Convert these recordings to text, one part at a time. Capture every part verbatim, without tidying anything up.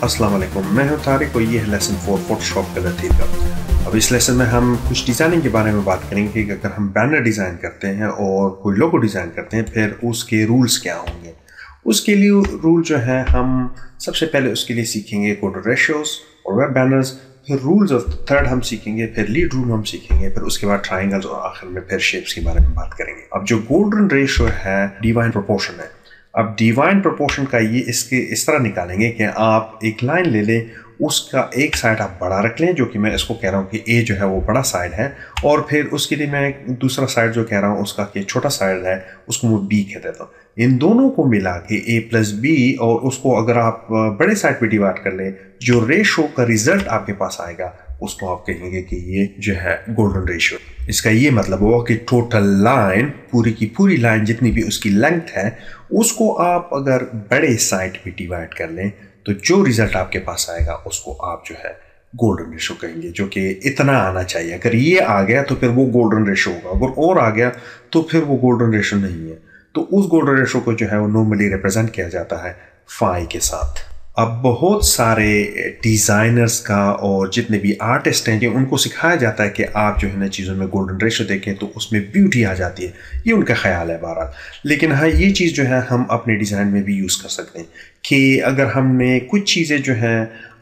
अस्सलाम वालेकुम, मैं हूं तारिक और ये है लेसन फोर फोटोशॉप का लतीफ़ का। अब इस लेसन में हम कुछ डिज़ाइनिंग के बारे में बात करेंगे कि अगर हम बैनर डिज़ाइन करते हैं और कोई लोगो डिज़ाइन करते हैं फिर उसके रूल्स क्या होंगे। उसके लिए रूल जो है हम सबसे पहले उसके लिए सीखेंगे कोड रेशियोज और वेब बैनर्स, फिर रूल्स ऑफ थर्ड हम सीखेंगे, फिर लीड रूल हम सीखेंगे, फिर उसके बाद ट्राइंगल्स और आखिर में फिर शेप्स के बारे में बात करेंगे। अब जो गोल्डन रेशियो है डिवाइन प्रोपोर्शन है। अब डिवाइन प्रोपोर्शन का ये इसके इस तरह निकालेंगे कि आप एक लाइन ले लें, उसका एक साइड आप बड़ा रख लें, जो कि मैं इसको कह रहा हूँ कि ए जो है वो बड़ा साइड है, और फिर उसके लिए मैं दूसरा साइड जो कह रहा हूँ उसका कि छोटा साइड है उसको मैं बी कह देता हूँ। इन दोनों को मिला के ए प्लस बी, और उसको अगर आप बड़े साइड पे डिवाइड कर लें, जो रेशो का रिजल्ट आपके पास आएगा उसको आप कहेंगे कि ये जो है गोल्डन रेशियो। इसका ये मतलब हुआ कि टोटल लाइन, पूरी की पूरी लाइन जितनी भी उसकी लेंथ है, उसको आप अगर बड़े साइड पे डिवाइड कर लें तो जो रिजल्ट आपके पास आएगा उसको आप जो है गोल्डन रेशियो कहेंगे, जो कि इतना आना चाहिए। अगर ये आ गया तो फिर वो गोल्डन रेशियो होगा, अगर और आ गया तो फिर वो गोल्डन रेशियो नहीं है। तो उस गोल्डन रेशियो को जो है वो नॉर्मली रिप्रेजेंट किया जाता है फाई के साथ। अब बहुत सारे डिज़ाइनर्स का और जितने भी आर्टिस्ट हैं उनको सिखाया जाता है कि आप जो है ना चीज़ों में गोल्डन रेशियो देखें तो उसमें ब्यूटी आ जाती है, ये उनका ख्याल है बहरहाल। लेकिन हाँ, ये चीज़ जो है हम अपने डिज़ाइन में भी यूज़ कर सकते हैं कि अगर हमने कुछ चीज़ें जो हैं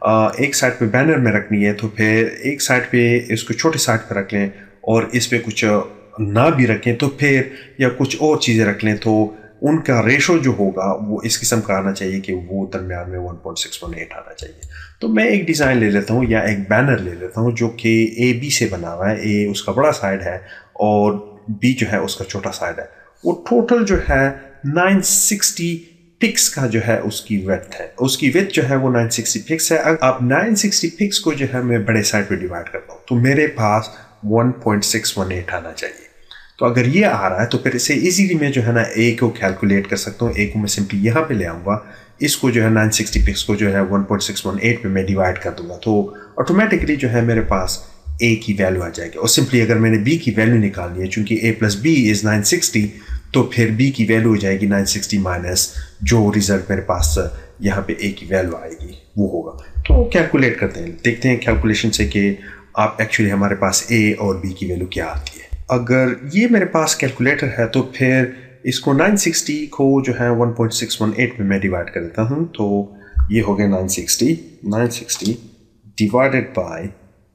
एक साइड पे बैनर में रखनी है तो फिर एक साइड पे इसको छोटे साइड पर रख लें, और इस पर कुछ ना भी रखें तो फिर, या कुछ और चीज़ें रख लें तो उनका रेशो जो होगा वो इस किस्म का आना चाहिए कि वो दरमियान में one point six one eight आना चाहिए। तो मैं एक डिज़ाइन ले लेता हूँ या एक बैनर ले लेता हूँ जो कि ए बी से बना हुआ है। ए उसका बड़ा साइड है और बी जो है उसका छोटा साइड है। वो टोटल जो है नाइन सिक्सटी पिक्स का जो है उसकी विड्थ है, उसकी विड्थ जो है वो नाइन सिक्सटी पिक्स है। अब नाइन सिक्सटी पिक्स को जो है मैं बड़े साइड पे डिवाइड करता हूँ तो मेरे पास one point six one eight आना चाहिए। तो अगर ये आ रहा है तो फिर इसे इजीली मैं जो है ना ए को कैलकुलेट कर सकता हूँ। ए को मैं सिंपली यहाँ पे ले आऊँगा, इसको जो है नाइन सिक्सटी पिक्स को जो है one point six one eight पे मैं डिवाइड कर दूंगा तो ऑटोमेटिकली जो है मेरे पास ए की वैल्यू आ जाएगी। और सिंपली अगर मैंने बी की वैल्यू निकालनी है, चूंकि A plus B is nine sixty, तो फिर बी की वैल्यू हो जाएगी नाइन सिक्सटी माइनस जो रिजल्ट मेरे पास यहाँ पे ए की वैल्यू आएगी वो होगा। तो कैलकुलेट करते हैं, देखते हैं कैलकुलेशन से कि आप एक्चुअली हमारे पास ए और बी की वैल्यू क्या आती है। अगर ये मेरे पास कैलकुलेटर है तो फिर इसको नाइन सिक्सटी को जो है one point six one eight में मैं डिवाइड कर देता हूँ। तो ये हो गया nine sixty divided by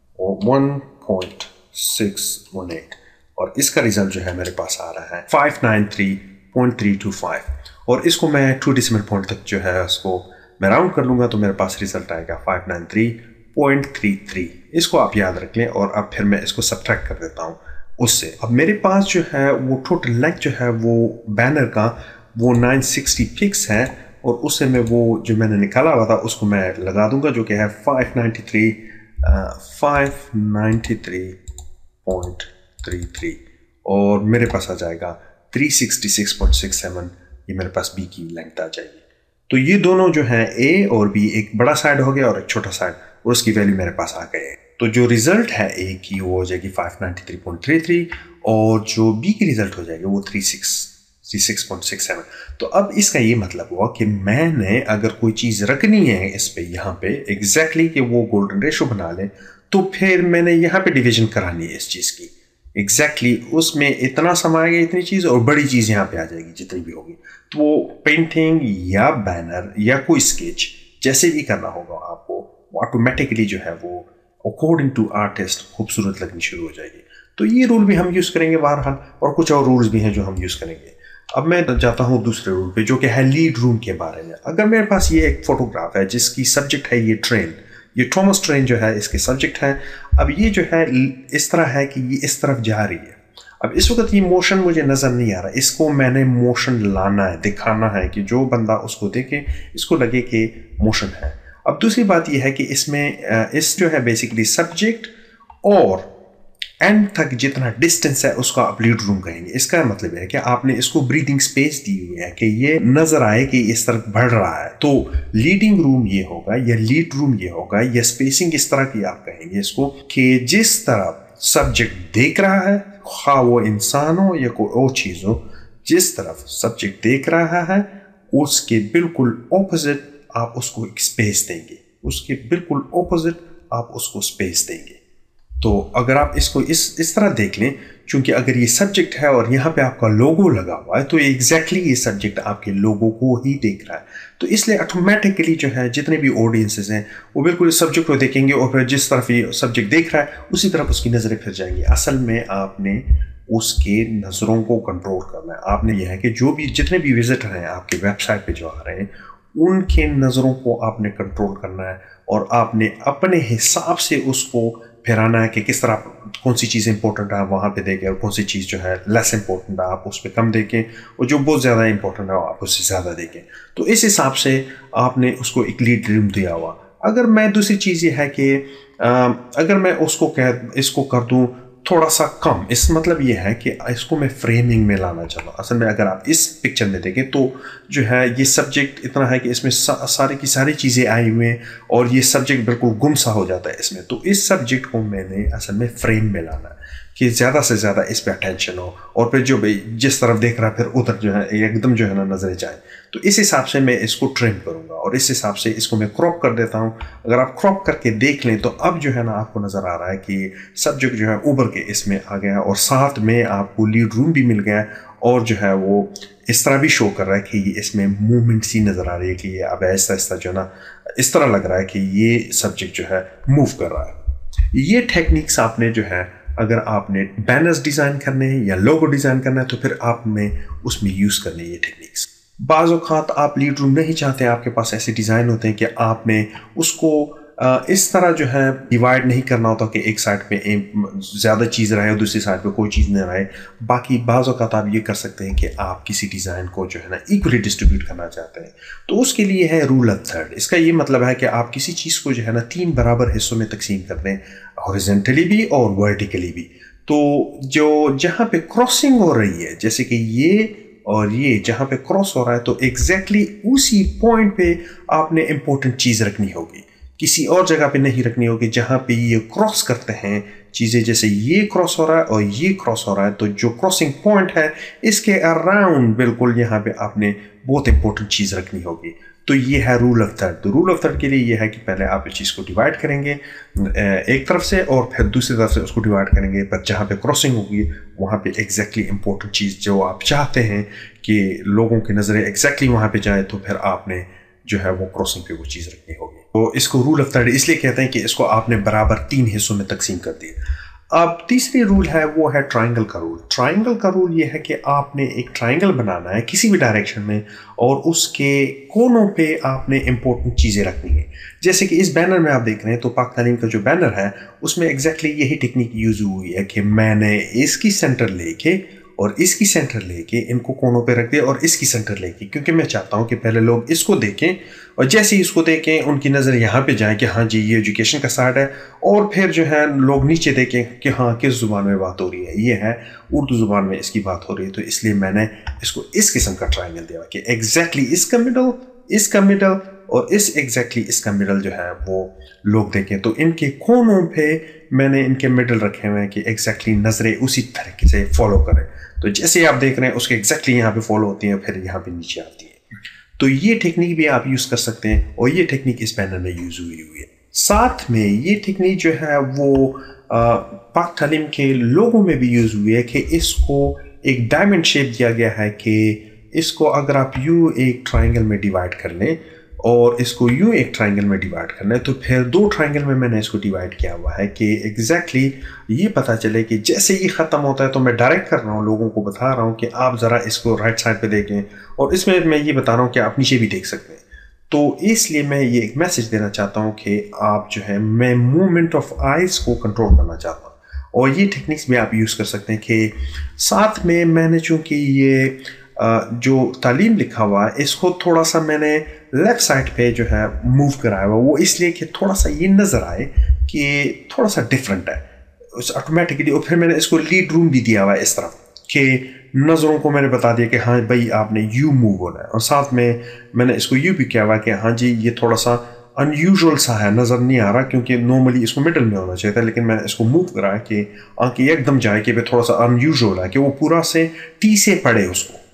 one point six one eight, और इसका रिजल्ट जो है मेरे पास आ रहा है five nine three point three two five. और इसको मैं टू डेसिमल पॉइंट तक जो है उसको मैं राउंड कर लूँगा तो मेरे पास रिजल्ट आएगा five nine three point three three. इसको आप याद रख लें और अब फिर मैं इसको सब्ट्रैक्ट कर देता हूँ उससे। अब मेरे पास जो है वो टोटल लेंथ जो है वो बैनर का वो नाइन सिक्सटी पिक्स है, और उससे मैं वो जो मैंने निकाला हुआ था उसको मैं लगा दूंगा जो कि है five ninety three point three three, और मेरे पास आ जाएगा three sixty six point six seven. ये मेरे पास बी की लेंथ आ जाएगी। तो ये दोनों जो है ए और बी, एक बड़ा साइड हो गया और एक छोटा साइड, और उसकी वैल्यू मेरे पास आ गए। तो जो रिजल्ट है ए की वो हो जाएगी five ninety three point three three, और जो बी की रिजल्ट हो जाएगी वो three sixty six point six seven. तो अब इसका ये मतलब हुआ कि मैंने अगर कोई चीज़ रखनी है इस पे यहाँ पे एग्जैक्टली कि वो गोल्डन रेशियो बना ले, तो फिर मैंने यहाँ पे डिवीजन करानी है इस चीज़ की एग्जैक्टली exactly, उसमें इतना समाएगा इतनी चीज़, और बड़ी चीज़ यहाँ पे आ जाएगी जितनी भी होगी। तो वो पेंटिंग या बैनर या कोई स्केच जैसे भी करना होगा आपको, वो ऑटोमेटिकली जो है वो अकॉर्डिंग टू आर्टिस्ट खूबसूरत लगनी शुरू हो जाएगी। तो ये रूल भी हम यूज़ करेंगे बहरहाल, और कुछ और रूल्स भी हैं जो हम यूज़ करेंगे। अब मैं जाता हूँ दूसरे रूल पे जो कि है लीड रूम के बारे में। अगर मेरे पास ये एक फोटोग्राफ है जिसकी सब्जेक्ट है ये ट्रेन, ये थॉमस ट्रेन जो है इसके सब्जेक्ट है। अब ये जो है इस तरह है कि ये इस तरफ जा रही है। अब इस वक्त ये मोशन मुझे नज़र नहीं आ रहा, इसको मैंने मोशन लाना है, दिखाना है कि जो बंदा उसको देखे इसको लगे कि मोशन है। अब दूसरी बात यह है कि इसमें इस जो है बेसिकली सब्जेक्ट और एंड तक जितना डिस्टेंस है उसका आप लीड रूम कहेंगे। इसका मतलब है कि आपने इसको ब्रीदिंग स्पेस दी हुई है कि ये नजर आए कि इस तरफ बढ़ रहा है। तो लीडिंग रूम ये होगा या लीड रूम ये होगा, या स्पेसिंग इस तरह की आप कहेंगे इसको कि जिस तरफ सब्जेक्ट देख रहा है, खा वो इंसान हो या कोई और चीज़ हो, जिस तरफ सब्जेक्ट देख रहा है उसके बिल्कुल ऑपोजिट आप उसको एक स्पेस देंगे। اس کے بالکل اپوزٹ آپ اس کو اسپیس دیں گے. تو اگر آپ اس کو اس اس طرح دیکھ لیں، چونکہ اگر یہ سبجیکٹ ہے اور یہاں پہ آپ کا لوگو لگا ہوا ہے تو ایگزیکٹلی یہ سبجیکٹ آپ کے لوگو کو ہی دیکھ رہا ہے. تو اس لیے آٹومیٹکلی جو ہے جتنے بھی آڈینسز ہیں وہ بالکل اس سبجیکٹ کو دیکھیں گے اور پھر جس طرف یہ سبجیکٹ دیکھ رہا ہے اسی طرف اس کی نظریں پھر جائیں گی. اصل میں آپ نے اس کے نظروں کو کنٹرول کرنا ہے. آپ نے یہ ہے کہ جو بھی جتنے بھی وزٹر ہیں آپ کے ویب سائٹ پہ جو آ رہے ہیں ان کے نظروں کو آپ نے کنٹرول کرنا ہے اور آپ نے اپنے حساب سے اس کو پھیرانا ہے کہ کس طرح کون سی چیز امپورٹنٹ ہے وہاں پہ دیکھیں اور کون سی چیز جو ہے لیس امپورٹنٹ ہے آپ اس پہ کم دیکھیں اور جو بہت زیادہ امپورٹنٹ ہے آپ اس سے زیادہ دیکھیں. تو اس حساب سے آپ نے اس کو ایک لیڈ روم دیا ہوا. اگر میں دوسری چیز یہ ہے کہ اگر میں اس کو کہہ اس کو کر دوں تھوڑا سا کم، اس مطلب یہ ہے کہ اس کو میں فریمنگ میں لانا چاہتا ہوں. اصل میں اگر آپ اس پکچر میں دیکھیں تو جو ہے یہ سبجیکٹ اتنا ہے کہ اس میں سارے کی ساری چیزیں آئی ہوئے ہیں اور یہ سبجیکٹ بالکل گم سا ہو جاتا ہے اس میں. تو اس سبجیکٹ کو میں نے اصل میں فریم میں لانا ہے کہ زیادہ سے زیادہ اس پہ اٹینشن ہو اور پھر جو بھائی جس طرف دیکھ رہا ہے پھر ادھر جو ہے ایک دم جو ہے نا نظریں جائیں. تو اس حساب سے میں اس کو ٹرم کروں گا اور اس حساب سے اس کو میں کراپ کر دیتا ہوں. اگر آپ کراپ کر کے دیکھ لیں تو اب جو ہے نا آپ کو نظر آ رہا ہے کہ سبجیکٹ جو ہے اوبر کے اس میں آ گیا اور ساتھ میں آپ کو لیڈ روم بھی مل گیا اور جو ہے وہ اس طرح بھی شو کر رہا ہے کہ یہ اس میں موومنٹ سی نظر آ رہی ہے کہ یہ اب آہستہ آہستہ جو ہے نا اس طرح لگ رہا ہے کہ یہ سبجیکٹ جو ہے موو کر رہا ہے. یہ ٹیکنیکس آپ نے جو ہے اگر آپ نے بینرز ڈیزائن کرنے ہیں یا لوگو ڈیزائن کرنا ہے تو پھر آپ نے اس میں یوز کرنے یہ ٹیکنیکس. بعض اوقات آپ لیڈ روم نہیں چاہتے، آپ کے پاس ایسے ڈیزائن ہوتے ہیں کہ آپ نے اس کو اس طرح جو ہے ڈیوائڈ نہیں کرنا ہوتا کہ ایک سائڈ پہ زیادہ چیز رہے اور دوسری سائڈ پہ کوئی چیز نہ رہے. باقی بعض اوقات آپ یہ کر سکتے ہیں کہ آپ کسی ڈیزائن کو جو ہے نا ایکولی ڈسٹریبیوٹ کرنا چاہتے ہیں تو اس کے لیے ہے رول آف تھرڈ. اس کا یہ مطلب ہے کہ آپ کسی چیز کو جو ہے نا تین برابر حصوں میں تقسیم کر دیں، ہاریزونٹلی بھی اور ورٹیکلی بھی. تو جو جہاں پہ کراسنگ ہو رہی ہے جیسے کہ یہ اور یہ جہاں پہ کراس ہو رہا ہے تو ایگزیکٹلی اسی پوائنٹ پہ آپ نے امپورٹنٹ چیز رکھنی ہوگی، کسی اور جگہ پہ نہیں رکھنی ہوگی. جہاں پہ یہ کراس کرتے ہیں چیزیں جیسے یہ کراس ہو رہا ہے اور یہ کراس ہو رہا ہے تو جو کراسنگ پوائنٹ ہے اس کے اراؤنڈ بالکل یہاں پہ آپ نے بہت امپورٹنٹ چیز رکھنی ہوگی. تو یہ ہے رول آف تھرڈ. تو رول آف تھرڈ کے لیے یہ ہے کہ پہلے آپ اس چیز کو ڈیوائڈ کریں گے ایک طرف سے اور پھر دوسری طرف سے اس کو ڈیوائڈ کریں گے، پر جہاں پہ کراسنگ ہوگی وہاں پہ ایگزیکٹلی امپورٹنٹ چیز جو آپ چاہتے ہیں کہ لوگوں کی نظریں ایگزیکٹلی وہاں پہ جائیں تو پھر آپ نے جو ہے وہ کراسنگ پہ وہ چیز رکھنی ہوگی. تو اس کو رول آف تھرڈ اس لیے کہتے ہیں کہ اس کو آپ نے برابر تین حصوں میں تقسیم کر دی. اب تیسری رول ہے وہ ہے ٹرائنگل کا رول. ٹرائنگل کا رول یہ ہے کہ آپ نے ایک ٹرائنگل بنانا ہے کسی بھی ڈائریکشن میں اور اس کے کونوں پہ آپ نے امپورٹنٹ چیزیں رکھنی ہیں. جیسے کہ اس بینر میں آپ دیکھ رہے ہیں تو پاک تعلیم کا جو بینر ہے اس میں ایگزیکٹلی یہی ٹیکنیک یوز ہوئی ہے کہ میں نے اس کی سینٹر لے کے اور اس کی سینٹر لے کے ان کو کونوں پہ رکھ دیا اور اس کی سینٹر لے کے، کیونکہ میں چاہتا ہوں کہ پہلے لوگ اس کو دیکھیں اور جیسے ہی اس کو دیکھیں ان کی نظر یہاں پہ جائیں کہ ہاں جی یہ ایجوکیشن کا سائٹ ہے اور پھر جو ہے لوگ نیچے دیکھیں کہ ہاں کس زبان میں بات ہو رہی ہے، یہ ہے اردو زبان میں اس کی بات ہو رہی ہے. تو اس لیے میں نے اس کو اس قسم کا ٹرائنگل دیا کہ ایگزیکٹلی اس کا مڈل اس کا مڈل اور اس ایگزیکٹلی اس کا مڈل جو ہے وہ لوگ دیکھیں. تو ان کے کونوں پہ میں نے ان کے مڈل رکھے ہوئے ہیں کہ ایگزیکٹلی نظریں اسی طریقے سے فالو کریں. تو جیسے آپ دیکھ رہے ہیں اس کے ایگزیکٹلی یہاں پہ فالو ہوتی ہیں پھر یہاں پہ نیچے آتی ہیں. تو یہ ٹیکنیک بھی آپ یوز کر سکتے ہیں اور یہ ٹیکنیک اس بینر میں یوز ہوئی ہوئی ہے. ساتھ میں یہ ٹیکنیک جو ہے وہ پاک تعلیم کے لوگوں میں بھی یوز ہوئی ہے کہ اس کو ایک ڈائمنڈ شیپ دیا گیا ہے کہ اس کو اگر آپ یوں ایک ٹرائنگل میں ڈیوائڈ کر لیں اور اس کو یوں ایک ٹرائنگل میں ڈیوائڈ کرنا ہے تو پھر دو ٹرائنگل میں میں نے اس کو ڈیوائڈ کیا ہوا ہے کہ ایگزیکٹلی یہ پتہ چلے کہ جیسے یہ ختم ہوتا ہے تو میں ڈائریکٹ کر رہا ہوں لوگوں کو بتا رہا ہوں کہ آپ ذرا اس کو رائٹ سائڈ پہ دیکھیں اور اس میں میں یہ بتا رہا ہوں کہ آپ نیچے بھی دیکھ سکتے ہیں. تو اس لیے میں یہ ایک میسج دینا چاہتا ہوں کہ آپ جو ہے میں موومنٹ آف آئیز کو کنٹرول کرنا چاہتا ہوں اور یہ ٹیکنیکس بھی آپ یوز کر سکتے ہیں. کہ ساتھ میں میں نے چونکہ یہ جو تعلیم لکھا ہوا ہے اس کو تھوڑا سا میں نے لیفٹ سائڈ پہ جو ہے موو کرایا ہوا، وہ اس لیے کہ تھوڑا سا یہ نظر آئے کہ تھوڑا سا ڈفرینٹ ہے اس آٹومیٹکلی. اور پھر میں نے اس کو لیڈ روم بھی دیا ہوا ہے اس طرف کہ نظروں کو میں نے بتا دیا کہ ہاں بھائی آپ نے یو موو ہونا ہے اور ساتھ میں میں نے اس کو یوں بھی کیا ہوا کہ ہاں جی یہ تھوڑا سا ان یوزول سا ہے، نظر نہیں آ رہا کیونکہ نارملی اس کو مڈل میں ہونا چاہیے تھا، لیکن میں نے اس کو موو کرایا کہ آنکھ ایک دم جائے کہ تھوڑا سا ان یوزول ہے کہ وہ پورا سے ٹی سے پڑے اس کو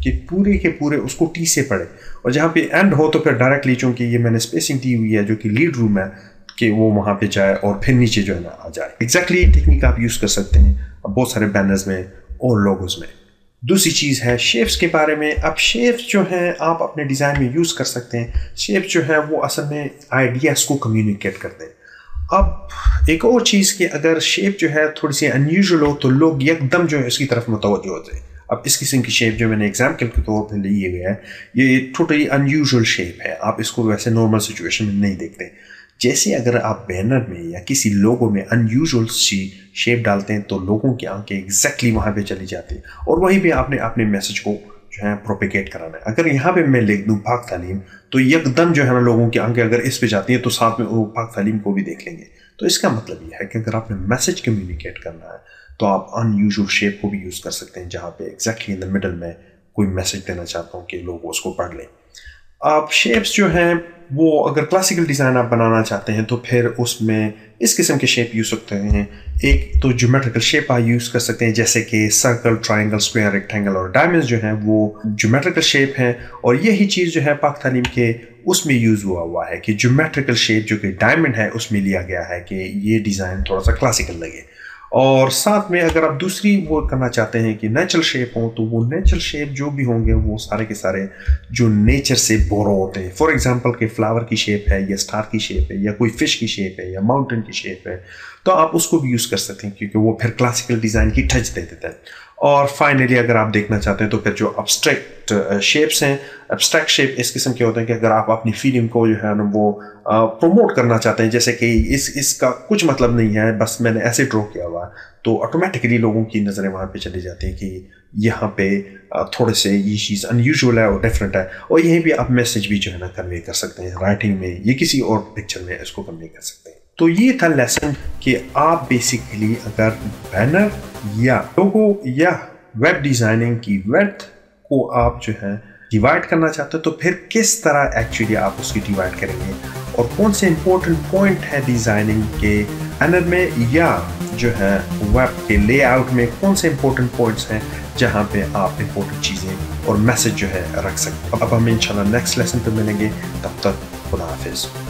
کہ پورے کے پورے اس کو ٹی سے پڑھے, اور جہاں پہ اینڈ ہو تو پھر ڈائریکٹلی, چونکہ یہ میں نے اسپیسنگ دی ہوئی ہے جو کہ لیڈ روم ہے, کہ وہ وہاں پہ جائے اور پھر نیچے جو ہے نا آ جائے. ایگزیکٹلی یہ ٹیکنیک آپ یوز کر سکتے ہیں بہت سارے بینرز میں اور لوگوز میں. دوسری چیز ہے شیپس کے بارے میں. اب شیپس جو ہیں آپ اپنے ڈیزائن میں یوز کر سکتے ہیں. شیپس جو ہیں وہ اصل میں آئیڈیاز کو کمیونیکیٹ کرتے ہیں. اب ایک اور چیز کہ اگر شیپ جو ہے تھوڑی سی انیوژل ہو تو لوگ یک دم جو ہے اس کی طرف متوجہ ہوتے ہیں. اب اس قسم کی شیپ جو میں نے ایگزامپل کے طور پہ لیے گیا ہے, یہ ٹوٹلی انیوژل شیپ ہے, آپ اس کو ویسے نارمل سچویشن میں نہیں دیکھتے. جیسے اگر آپ بینر میں یا کسی لوگو میں انیوژل سی شیپ ڈالتے ہیں تو لوگوں کی آنکھیں ایگزیکٹلی وہاں پہ چلی جاتی ہیں, اور وہیں پہ آپ نے اپنے میسج کو جو ہے پروپیگیٹ کرانا ہے. اگر یہاں پہ میں لکھ دوں پاک تعلیم تو یک دم جو ہے نا لوگوں کی آنکھیں اگر اس پہ جاتی ہیں تو ساتھ میں وہ پاک تعلیم کو بھی دیکھ لیں گے. تو اس کا مطلب یہ ہے کہ اگر آپ نے میسج کمیونیکیٹ کرنا ہے تو آپ ان یوزول شیپ کو بھی یوز کر سکتے ہیں, جہاں پہ ایگزیکٹلی ان دا مڈل میں کوئی میسج دینا چاہتا ہوں کہ لوگ اس کو پڑھ لیں. آپ شیپس جو ہیں وہ اگر کلاسیکل ڈیزائن آپ بنانا چاہتے ہیں تو پھر اس میں اس قسم کے شیپ یوز کرتے ہیں. ایک تو جیومیٹریکل شیپ آپ یوز کر سکتے ہیں, جیسے کہ سرکل, ٹرائنگل, اسکوائر, ریکٹینگل, اور ڈائمنڈز جو ہیں وہ جیومیٹریکل شیپ ہیں. اور یہی چیز جو ہے پاک تعلیم کے اس میں یوز ہوا ہوا ہے کہ جیومیٹریکل شیپ جو کہ ڈائمنڈ ہے اس میں لیا گیا ہے کہ یہ ڈیزائن تھوڑا سا کلاسیکل لگے. اور ساتھ میں اگر آپ دوسری وہ کرنا چاہتے ہیں کہ نیچرل شیپ ہوں تو وہ نیچرل شیپ جو بھی ہوں گے وہ سارے کے سارے جو نیچر سے بورو ہوتے ہیں. فار ایگزامپل کہ فلاور کی شیپ ہے یا اسٹار کی شیپ ہے یا کوئی فش کی شیپ ہے یا ماؤنٹین کی شیپ ہے, تو آپ اس کو بھی یوز کر سکتے ہیں کیونکہ وہ پھر کلاسیکل ڈیزائن کی ٹچ دے دیتا ہے. اور فائنلی اگر آپ دیکھنا چاہتے ہیں تو پھر جو ابسٹریکٹ شیپس ہیں, ابسٹریکٹ شیپ اس قسم کے ہوتے ہیں کہ اگر آپ اپنی فیلنگ کو جو ہے نا وہ پروموٹ کرنا چاہتے ہیں, جیسے کہ اس اس کا کچھ مطلب نہیں ہے, بس میں نے ایسے ڈرا کیا ہوا, تو آٹومیٹکلی لوگوں کی نظریں وہاں پہ چلی جاتی ہیں کہ یہاں پہ تھوڑے سے یہ چیز انیوژول ہے اور ڈفرینٹ ہے. اور یہیں بھی آپ میسج بھی جو ہے نا کنوے کر سکتے ہیں رائٹنگ میں یا کسی اور پکچر میں اس کو کنوے کر سکتے ہیں. تو یہ تھا لیسن کہ آپ بیسیکلی اگر بینر یا لوگو یا ویب ڈیزائننگ کی ویڈتھ کو آپ جو ہے ڈیوائڈ کرنا چاہتے ہیں تو پھر کس طرح ایکچولی آپ اس کی ڈیوائڈ کریں گے, اور کون سے امپورٹنٹ پوائنٹ ہے ڈیزائننگ کے بینر میں یا جو ہے ویب کے لے آؤٹ میں کون سے امپورٹنٹ پوائنٹس ہیں جہاں پہ آپ امپورٹنٹ چیزیں اور میسج جو ہے رکھ سکتے ہیں. اب ہم انشاءاللہ نیکسٹ لیسن پہ ملیں گے, تب تک خدا حافظ.